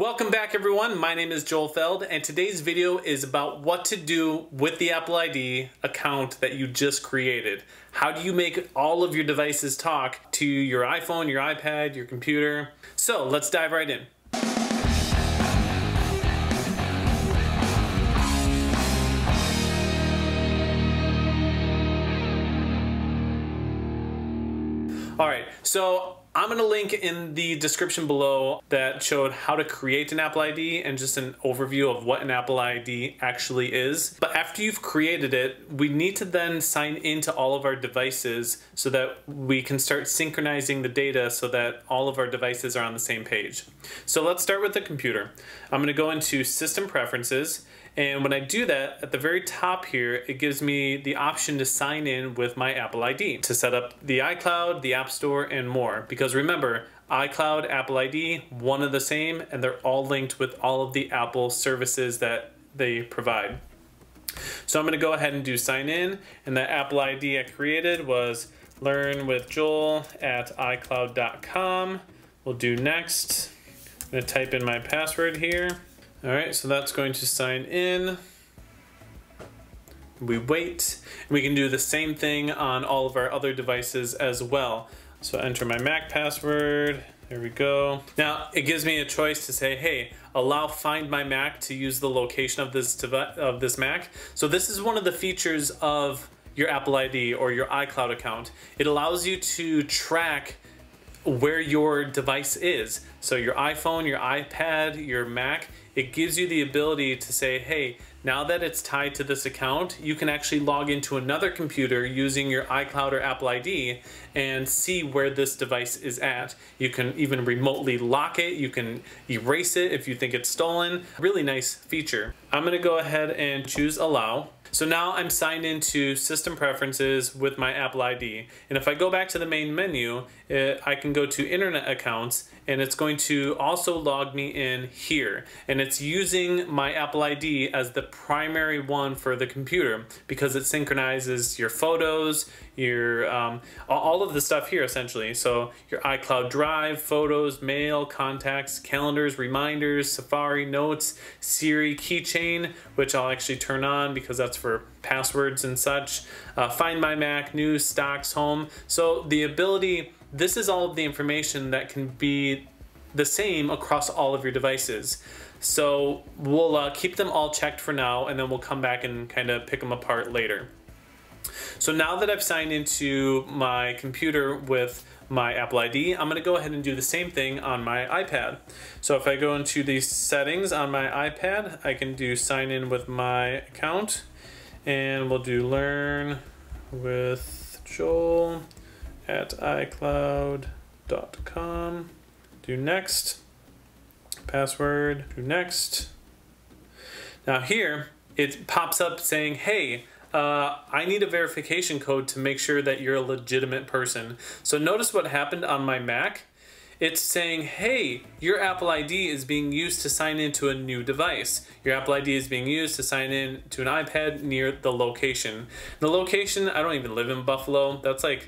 Welcome back everyone, my name is Joel Feld and today's video is about what to do with the Apple ID account that you just created. How do you make all of your devices talk to your iPhone, your iPad, your computer? So let's dive right in. Alright, so I'm going to link in the description below that showed how to create an Apple ID and just an overview of what an Apple ID actually is. But after you've created it, we need to then sign into all of our devices so that we can start synchronizing the data so that all of our devices are on the same page. So let's start with the computer. I'm going to go into System Preferences. And when I do that, at the very top here, it gives me the option to sign in with my Apple ID to set up the iCloud, the App Store, and more. Because remember, iCloud, Apple ID, one and the same, and they're all linked with all of the Apple services that they provide. So I'm going to go ahead and do sign in, and the Apple ID I created was learnwithjoel@icloud.com. We'll do next. I'm going to type in my password here. All right, so that's going to sign in. We wait. We can do the same thing on all of our other devices as well. So enter my Mac password. There we go. Now it gives me a choice to say, hey, allow Find My Mac to use the location of this Mac. So this is one of the features of your Apple ID or your iCloud account. It allows you to track where your device is. So your iPhone, your iPad, your Mac, it gives you the ability to say, hey, now that it's tied to this account, you can actually log into another computer using your iCloud or Apple ID and see where this device is at. You can even remotely lock it. You can erase it if you think it's stolen. Really nice feature. I'm gonna go ahead and choose Allow. So now I'm signed into System Preferences with my Apple ID. And if I go back to the main menu, I can go to Internet Accounts, and it's going to also log me in here. And it's using my Apple ID as the primary one for the computer because it synchronizes your photos, your all of the stuff here essentially. So your iCloud Drive, photos, mail, contacts, calendars, reminders, Safari, notes, Siri, keychain, which I'll actually turn on because that's for passwords and such, Find My Mac, news, stocks, home. So the ability, this is all of the information that can be the same across all of your devices. So we'll keep them all checked for now, and then we'll come back and kind of pick them apart later. So now that I've signed into my computer with my Apple ID, I'm going to go ahead and do the same thing on my iPad. So if I go into the settings on my iPad, I can do sign in with my account, and we'll do learn with Joel at iCloud.com. Do next. Password. Do next. Now here it pops up saying, hey, I need a verification code to make sure that you're a legitimate person. So notice what happened on my Mac. It's saying, hey, your Apple ID is being used to sign into a new device. Your Apple ID is being used to sign in to an iPad near the location. The location, I don't even live in Buffalo. That's like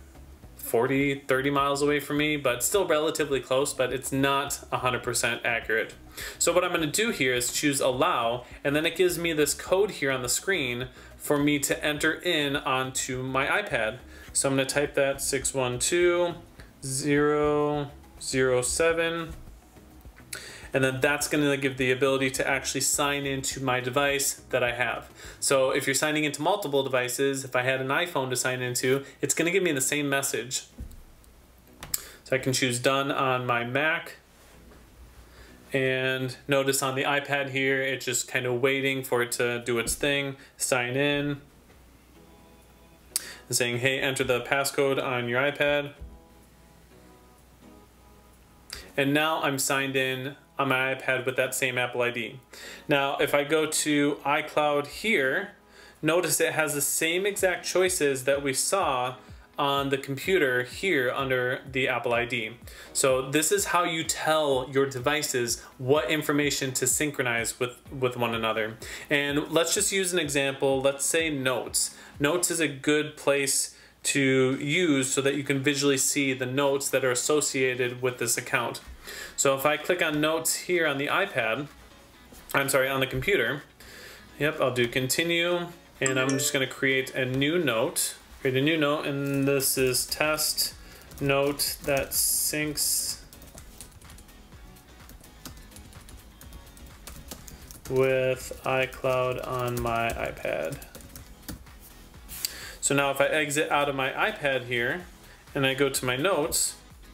40, 30 miles away from me, but still relatively close, but it's not 100% accurate. So what I'm going to do here is choose Allow, and then it gives me this code here on the screen for me to enter in onto my iPad. So I'm going to type that 612007, and then that's going to give the ability to actually sign into my device that I have. So if you're signing into multiple devices, if I had an iPhone to sign into, it's going to give me the same message. So I can choose Done on my Mac. And notice on the iPad here, it's just kind of waiting for it to do its thing, sign in, and saying, hey, enter the passcode on your iPad. And now I'm signed in on my iPad with that same Apple ID. Now, if I go to iCloud here, notice it has the same exact choices that we saw on the computer here under the Apple ID. So this is how you tell your devices what information to synchronize with one another. And let's just use an example. Let's say Notes. Notes is a good place to use so that you can visually see the notes that are associated with this account. So if I click on notes here on the iPad, I'm sorry, on the computer, yep, I'll do continue, and I'm just gonna create a new note, and this is test note that syncs with iCloud on my iPad. So now if I exit out of my iPad here and I go to my notes,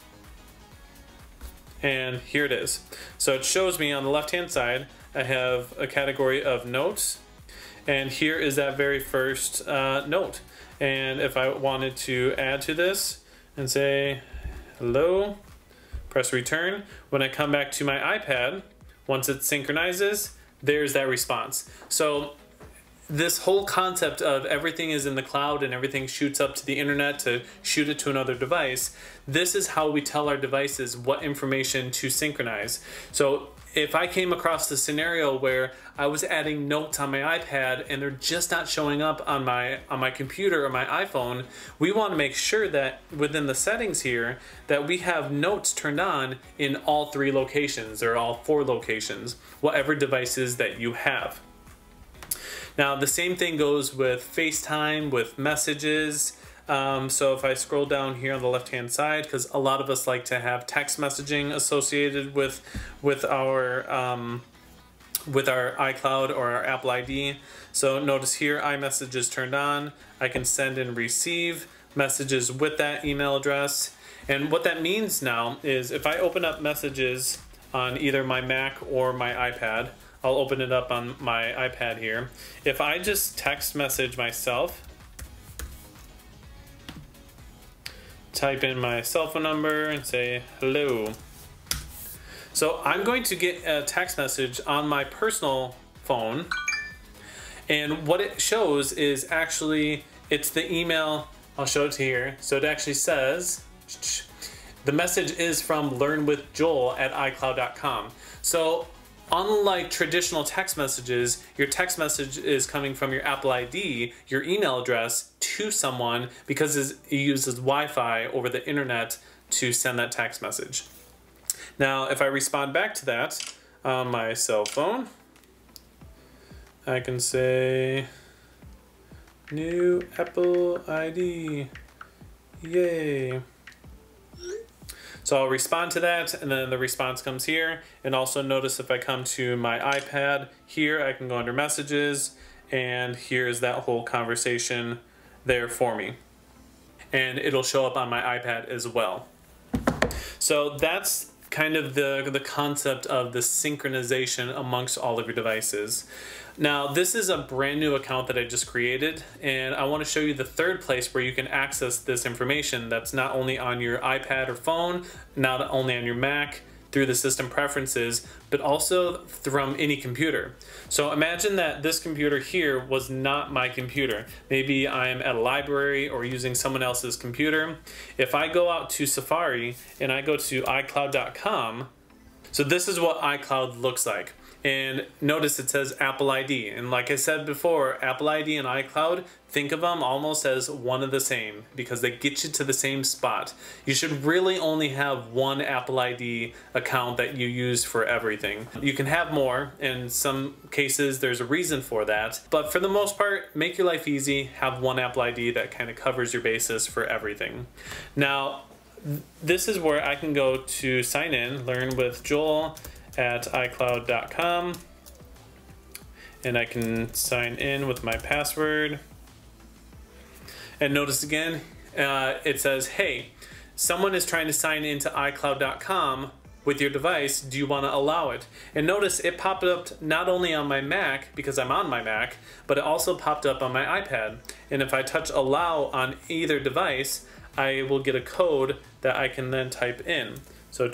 and here it is. So it shows me on the left hand side I have a category of notes, and here is that very first note. And if I wanted to add to this and say hello, press return, when I come back to my iPad, once it synchronizes, there's that response. So this whole concept of everything is in the cloud and everything shoots up to the internet to shoot it to another device, this is how we tell our devices what information to synchronize. So if I came across the scenario where I was adding notes on my iPad and they're just not showing up on my computer or my iPhone, we want to make sure that within the settings here that we have notes turned on in all 3 locations or all 4 locations, whatever devices that you have. Now the same thing goes with FaceTime, with messages. So if I scroll down here on the left hand side, because a lot of us like to have text messaging associated with our iCloud or our Apple ID. So notice here iMessage is turned on. I can send and receive messages with that email address. And what that means now is if I open up messages on either my Mac or my iPad, I'll open it up on my iPad here. If I just text message myself, type in my cell phone number and say hello. So I'm going to get a text message on my personal phone, and what it shows is actually, it's the email, I'll show it to you here. So it actually says, the message is from learnwithjoel@icloud.com. So unlike traditional text messages, your text message is coming from your Apple ID, your email address, to someone because it uses Wi-Fi over the internet to send that text message. Now, if I respond back to that on my cell phone, I can say, new Apple ID, yay. So I'll respond to that, and then the response comes here. And also notice if I come to my iPad here, I can go under messages, and here's that whole conversation there for me. And it'll show up on my iPad as well. So that's kind of the concept of the synchronization amongst all of your devices. Now, this is a brand new account that I just created, and I want to show you the third place where you can access this information that's not only on your iPad or phone, not only on your Mac, through the system preferences, but also from any computer. So imagine that this computer here was not my computer. Maybe I'm at a library or using someone else's computer. If I go out to Safari and I go to iCloud.com, so this is what iCloud looks like. And notice it says Apple ID. And like I said before, Apple ID and iCloud, think of them almost as one of the same because they get you to the same spot. You should really only have one Apple ID account that you use for everything. You can have more. In some cases, there's a reason for that. But for the most part, make your life easy. Have one Apple ID that kind of covers your basis for everything. Now, this is where I can go to sign in, learn with Joel at iCloud.com, and I can sign in with my password. And notice again, it says, hey, someone is trying to sign into iCloud.com with your device. Do you want to allow it? And notice it popped up not only on my Mac, because I'm on my Mac, but it also popped up on my iPad. And if I touch allow on either device, I will get a code that I can then type in. So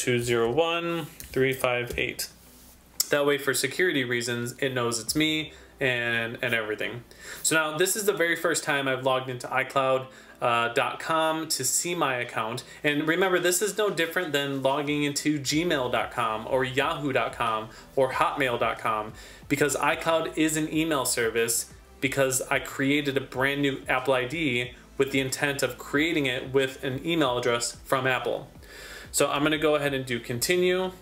201358. That way, for security reasons, it knows it's me and everything. So now this is the very first time I've logged into iCloud.com to see my account. And remember, this is no different than logging into gmail.com or yahoo.com or hotmail.com, because iCloud is an email service, because I created a brand new Apple ID with the intent of creating it with an email address from Apple. So I'm going to go ahead and do continue,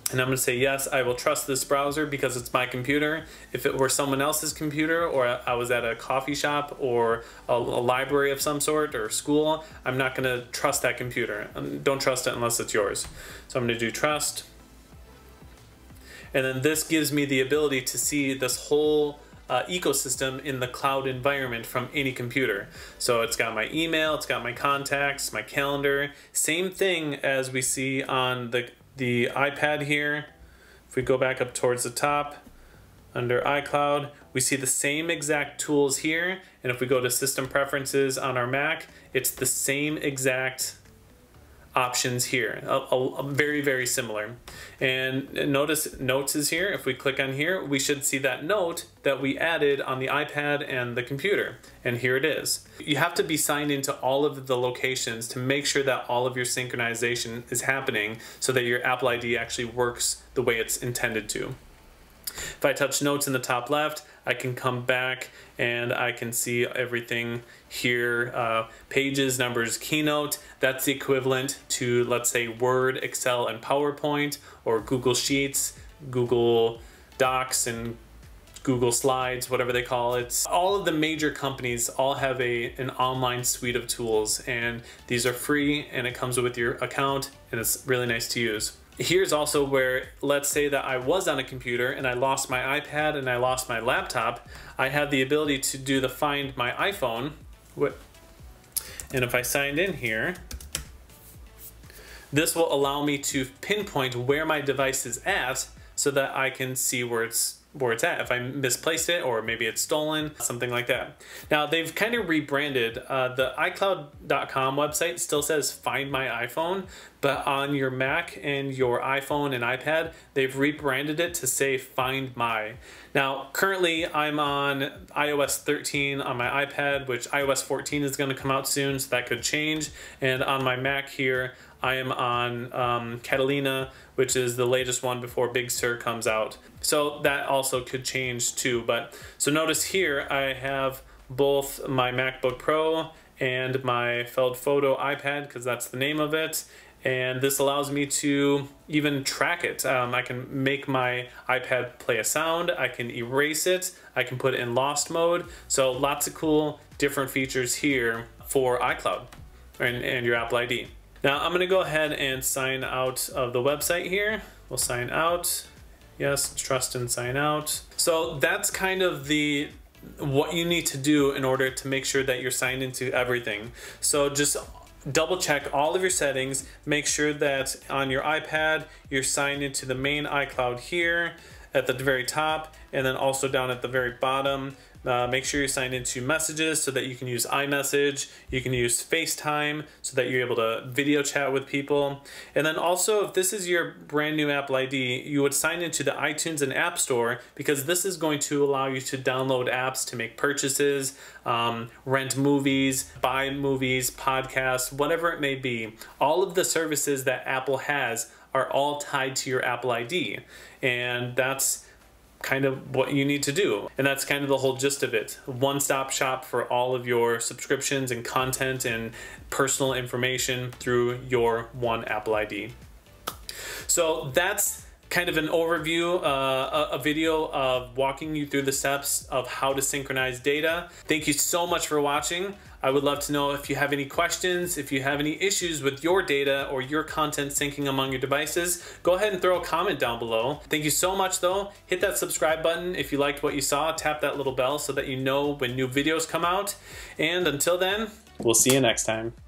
And I'm going to say, yes, I will trust this browser because it's my computer. If it were someone else's computer, or I was at a coffee shop or a library of some sort or school, I'm not going to trust that computer. Don't trust it unless it's yours. So I'm going to do trust. And then this gives me the ability to see this whole ecosystem in the cloud environment from any computer. So it's got my email, it's got my contacts, my calendar. Same thing as we see on the iPad here. If we go back up towards the top, under iCloud, we see the same exact tools here. And if we go to System Preferences on our Mac, it's the same exact options here, very, very similar. And notice Notes is here. If we click on here, we should see that note that we added on the iPad and the computer. And here it is. You have to be signed into all of the locations to make sure that all of your synchronization is happening so that your Apple ID actually works the way it's intended to. If I touch Notes in the top left, I can come back and I can see everything here. Pages, numbers, Keynote, that's the equivalent to, let's say, Word, Excel, and PowerPoint, or Google Sheets, Google Docs, and Google Slides, whatever they call it. All of the major companies all have an online suite of tools, and these are free, and it comes with your account, and it's really nice to use. Here's also where, let's say that I was on a computer and I lost my iPad and I lost my laptop, I have the ability to do the Find My iPhone. And if I signed in here, this will allow me to pinpoint where my device is at so that I can see where it's at, if I misplaced it or maybe it's stolen, something like that. Now they've kind of rebranded. The iCloud.com website still says Find My iPhone, but on your Mac and your iPhone and iPad, they've rebranded it to say Find My. Now currently I'm on iOS 13 on my iPad, which iOS 14 is going to come out soon, so that could change. And on my Mac here, I am on Catalina, which is the latest one before Big Sur comes out. So that also could change too. But so notice here I have both my MacBook Pro and my Feld Photo iPad, because that's the name of it. And this allows me to even track it. I can make my iPad play a sound, I can erase it, I can put it in lost mode. So lots of cool different features here for iCloud and your Apple ID. Now I'm gonna go ahead and sign out of the website here. We'll sign out. Yes, trust and sign out. So that's kind of what you need to do in order to make sure that you're signed into everything. So just double check all of your settings. Make sure that on your iPad, you're signed into the main iCloud here at the very top, and then also down at the very bottom. Make sure you're signed into Messages so that you can use iMessage. You can use FaceTime so that you're able to video chat with people. And then also, if this is your brand new Apple ID, you would sign into the iTunes and App Store, because this is going to allow you to download apps to make purchases, rent movies, buy movies, podcasts, whatever it may be. All of the services that Apple has are all tied to your Apple ID. And that's kind of what you need to do. And that's kind of the whole gist of it. One-stop shop for all of your subscriptions and content and personal information through your one Apple ID. So that's kind of an overview, a video of walking you through the steps of how to synchronize data. Thank you so much for watching. I would love to know if you have any questions, if you have any issues with your data or your content syncing among your devices. Go ahead and throw a comment down below. Thank you so much though. Hit that subscribe button if you liked what you saw. Tap that little bell so that you know when new videos come out. And until then, we'll see you next time.